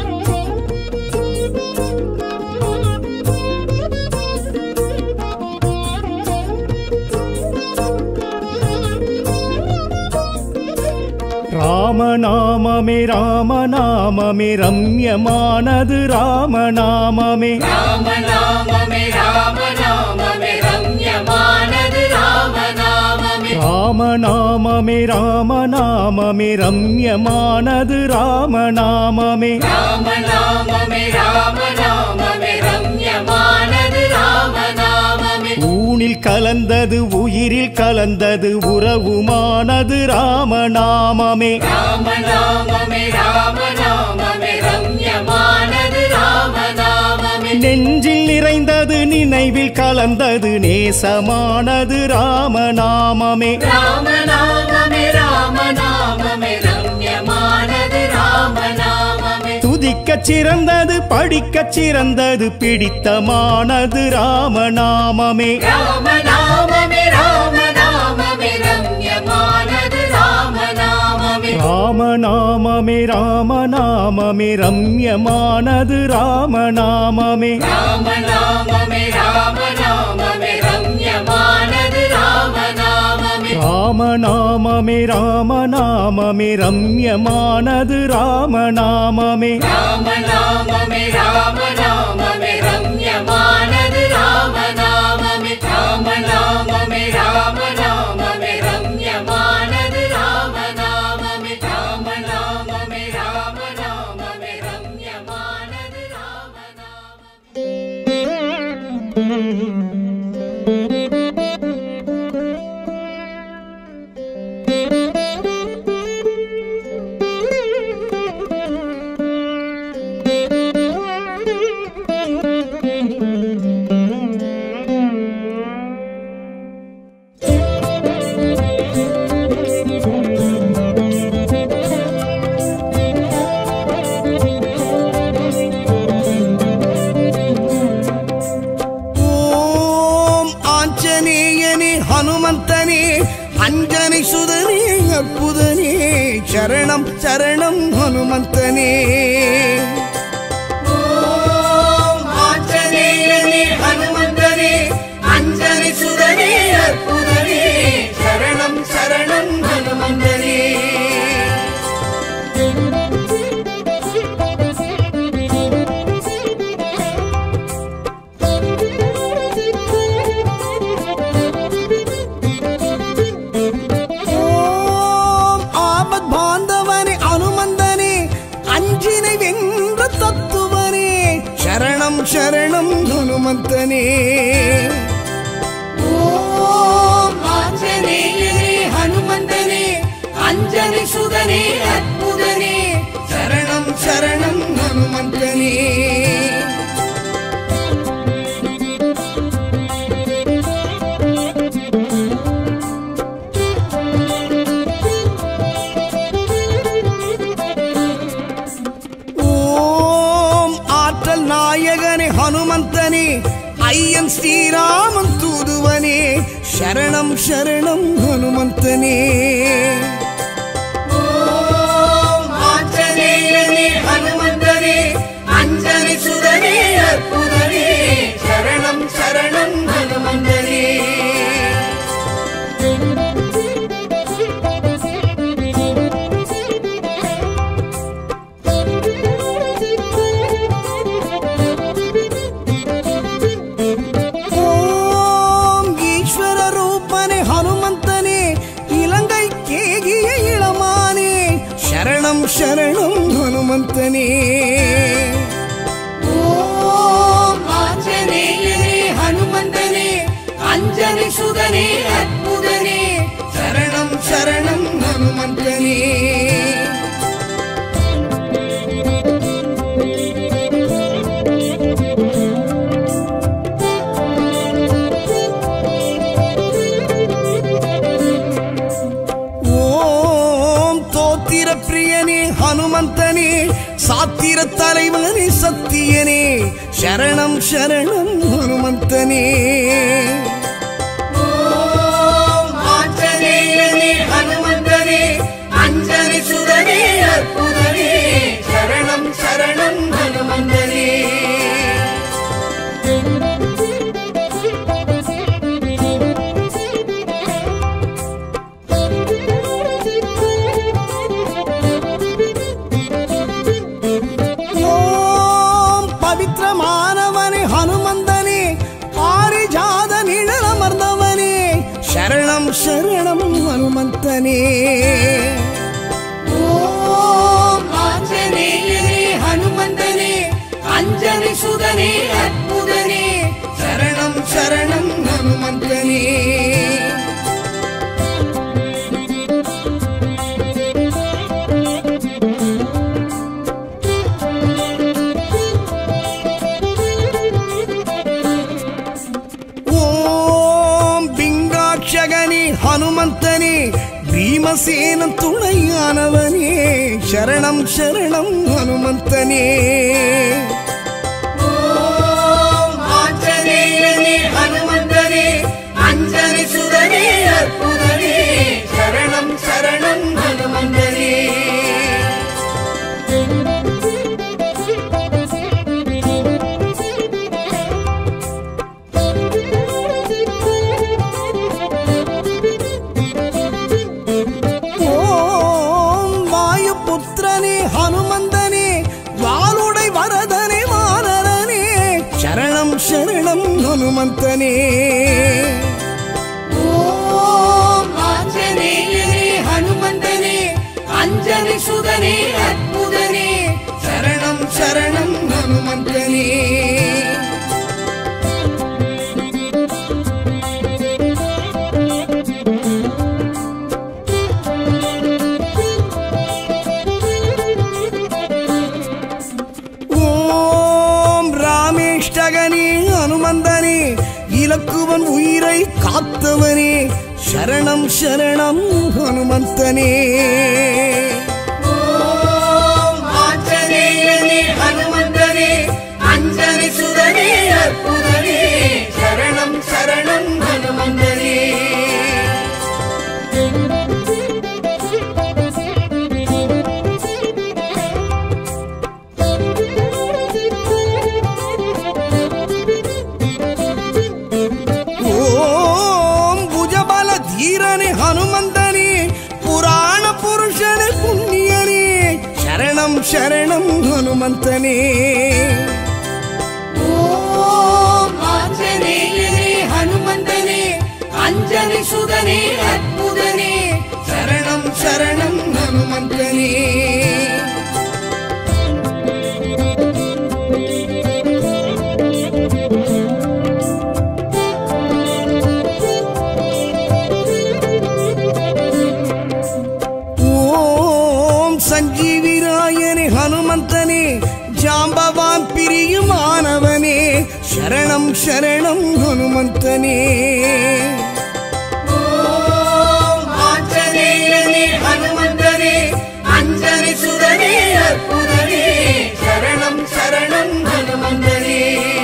ராமநாமமே ராமநாமமே ரம்யமானது ராமநாமமே ராமநாமமே ராமநாமமே ரம்யமானது ராமநாமமே ராமநாமமே ராமநாமமே ரம்யமானது ராமநாமமே ராமநாமமே ராமநாமமே ரம்யமானது ராமநாமமே ஊனில் கலந்தது உயிரில் கலந்தது உறவுமானது ராமநாமமே ராமநாமமே ராமநாமமே ரம்யமானது ராமநாமமே நெஞ்சில் நிறைந்தது நினைவில் கலந்தது நேசமானது ராமநாமமே ராமநாமமே ராமநாமமே ரம்யமானது ராமநாமமே துதிக்கச் சிறந்தது படிக்கச் சிறந்தது பிடித்தமானது ராமநாமமே ராமநாமமே ராமநாமமே ரம்யமானது ராமநாமமே ராமநாமமே ராமநாமமே ரம்யமானது ராமநாமமே ராமநாமமே ராமநாமமே ரம்யமானது ராமநாமமே ராமநாமமே ராமநாமமே ரம்யமானது ராமநாமமே ராமநாமமே ராமநாமமே ரம்யமானது ராமநாமமே ராமநாமமே ராமநாமமே ரம்யமானது ராமநாமமே ராமநாமமே ராமநாமமே ரம்யமானது ராமநாமமே அஞ்சனை சுதனே அற்புதனே சரணம் சரணம் ஹனுமந்தனே ஓம் ஆஞ்சநேயனே ஹனுமந்தனே அஞ்சனை சுதனே அற்புதனே சரணம் சரணம் ஹனுமந்தனே சரணம் ஹனுமந்தனே ஓம் ஆஞ்சநேயனே ஹனுமந்தனே அஞ்சனை சுதனே அற்புதனே சரணம் சரணம் ஹனுமந்தனே நாயகனே ஹனுமந்தனே ஐயன் ஸ்ரீராமன் தூதுவனே சரணம் சரணம் ஹனுமந்தனே ஓம் ஆஞ்சநேயனே ஹனுமந்தனே அஞ்சனை சுதனே அற்புதனே சரணம் சரணம் ஹனுமந்தனே சரணம் ஹனுமந்தனே ஓம் ஆஞ்சநேயனே ஹனுமந்தனே அஞ்சனை சுதனே அற்புதனே சரணம் சரணம் ஹனுமந்தனே ஹனுமந்தனே சாத்திர தலைவனே சத்தியனே சரணம் சரணம் ஹனுமந்தனே ஓம் ஆஞ்சநேயனே ஹனுமந்தனே அஞ்சனை சுதனே அற்புதனே சரணம் சரணம் ஹனுமந்தனே சரணம் ஹனுமந்தனே ஓம் ஆஞ்சநேயனே ஹனுமந்தனே அஞ்சனை சுதனே அற்புதனே சரணம் சரணம் ஹனுமந்தனே ஹனுமந்தனே பீமசேனன் துணையானவனே சரணம் சரணம் ஹனுமந்தனே ஓம் ஆஞ்சநேயனே ஹனுமந்தனே அஞ்சனை சுதனே அற்புதனே சரணம் சரணம் ஹனுமந்தனே சரணம் ஹனுமந்தனே ஓம் ஆஞ்சநேயனே ஹனுமந்தனே அஞ்சனை சுதனே அற்புதனே சரணம் சரணம் ஹனுமந்தனே ஹனுமந்தனே இலக்குவன் உயிரை காத்தவனே சரணம் சரணம் ஹனுமந்தனே ஓம் ஆஞ்சநேயனே ஹனுமந்தனே அஞ்சனை சுதனே அற்புதனே சரணம் சரணம் ஹனுமந்தனே சரணம் ஹனுமந்தனே ஓம் ஆஞ்சநேயனே ஹனுமந்தனே அஞ்சலி சுதனே அற்புதனே சரணம் சரணம் ஹனுமந்தனே சஞ்சீவிராயனே ஹனுமந்தனே ஜாம்பவான் பிரியுமானவனே சரணம் சரணம் ஹனுமந்தனே ஓம் ஆஞ்சநேயனே ஹனுமந்தனே அஞ்சலி சுதனே அற்புதனே சரணம் சரணம் ஹனுமந்தனே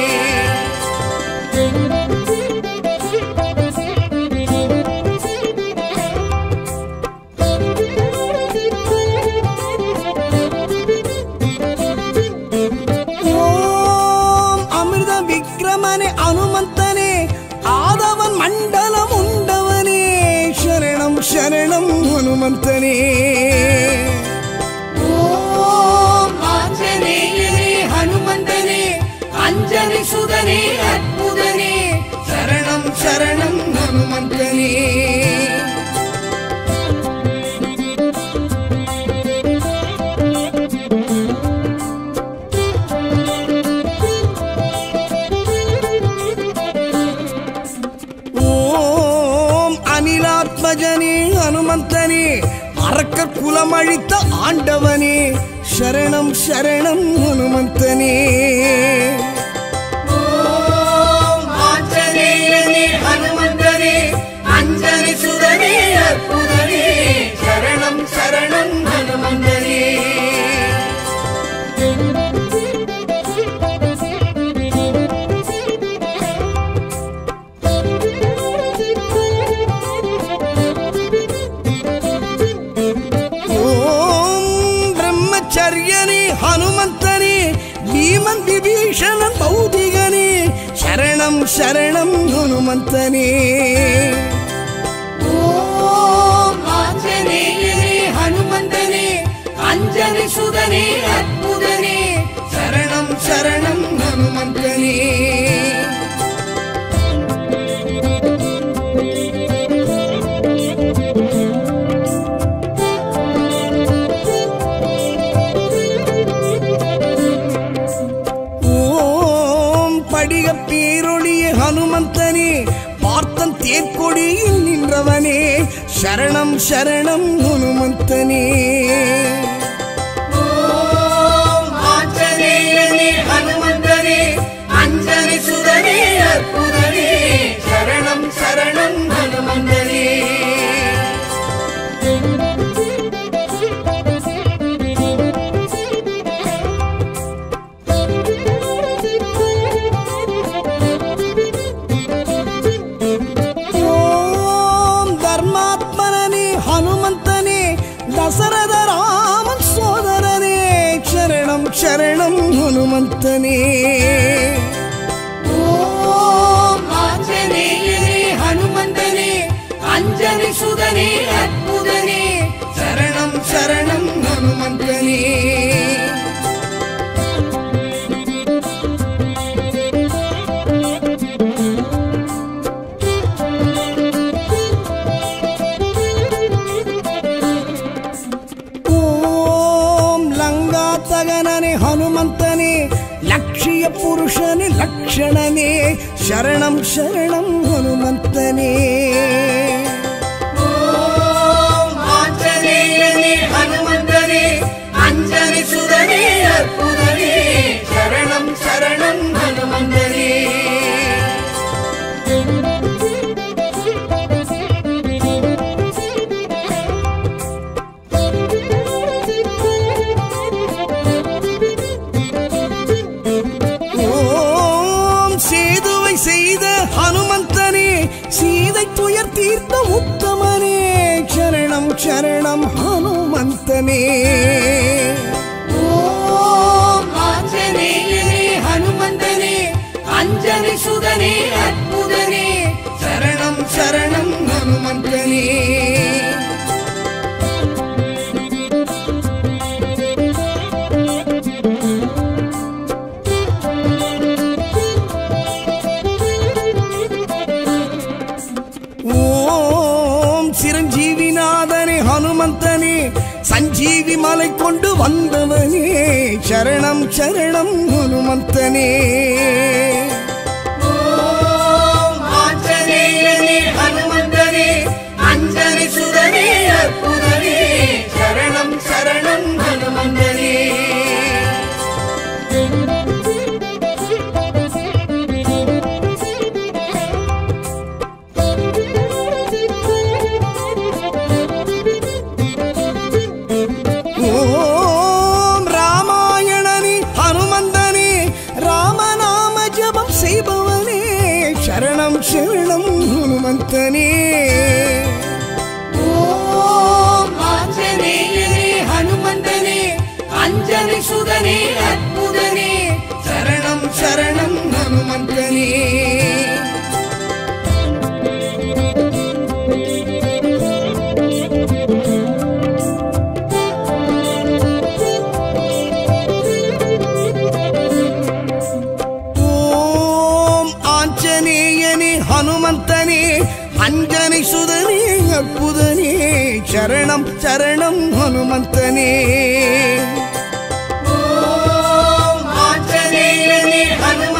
ஹனுமந்தனே ஆதவன் மண்டலம் உண்டவனே சரணம் சரணம் ஹனுமந்தனே ஓம் ஆஞ்சநேயனே ஹனுமந்தனே அஞ்சலி சுதனே அற்புதனே சரணம் சரணம் ஹனுமந்தனே அனிலாத்மஜனே ஹனுமந்தனே அரக்கர் குலமழித்த ஆண்டவனே சரணம் சரணம் ஹனுமந்தனே ஓம் ஆஞ்சநேயனே ஹனுமந்தனே அஞ்சலி சுதனே அற்புதனே சரணம் சரணம் ஹனுமந்தனே ஹனுமந்தனே பீமன் விபீஷணன் பௌதிகனே சரணம் சரணம் ஹனுமந்தனே ஓம் ஆஞ்சநேயனே ஹனுமந்தனே அஞ்சலி சுதனே அற்புதனே சரணம் சரணம் ஹனுமந்தனே பேரொழியே ஹனுமந்தனே பார்த்தன் தேர்கொடியில் நின்றவனே சரணம் சரணம் ஹனுமந்தனே ஓம் ஆஞ்சநேயனே ஹனுமந்தனே அஞ்சலி சுதனே அற்புதனே சரணம் சரணம் ஹனுமந்தனே தசரத ராமன் சோதரனே சரணம் சரணம் ஹனுமந்தனே ஓம் ஆஞ்சநேயனே ஹனுமந்தனே அஞ்சலி சுதனே அற்புதனே சரணம் சரணம் ஹனுமந்தனே தகனனே ஹனுமந்தனே லட்சிய புருஷனே லக்ஷணனே சரணம் சரணம் ஹனுமந்தனே ஓம் ஆஞ்சநேயனே ஹனுமந்தனே அஞ்சலி சுதனே அற்புதனே சரணம் சரணம் ஹனுமந்தனே செய்த ஹனுமந்தனே சீதை துயர் தீர்த்த உத்தமனே சரணம் சரணம் ஹனுமந்தனே ஓம் ஆஞ்சநேயனே ஹனுமந்தனே அஞ்சலி சுதனே அற்புதனே சரணம் சரணம் ஹனுமந்தனே ஹனுமந்தனே சஞ்சீவி மலை கொண்டு வந்தவனே சரணம் சரணம் ஹனுமந்தனே ஓம் ஆஞ்சநேயனே ஹனுமந்தனே அஞ்சனி சுதனே அற்புதனே சரணம் சரணம் ஹனுமந்தனே ஓம் ராமாயணனே ஹனுமந்தனே ராமநாம ஜபம் செய்பவனே சரணம் சரணம் ஹனுமந்தனே ஓம் ஆஞ்சநேயனே ஹனுமந்தனே அஞ்சனி சுதனே அற்புதனே சரணம் சரணம் ஹனுமந்தனே ஹனுமந்தனே அஞ்சனை சுதனே அற்புதனே சரணம் சரணம் ஹனுமந்தனே ஓம் ஆஞ்சநேயனே ஹனுமந்தனே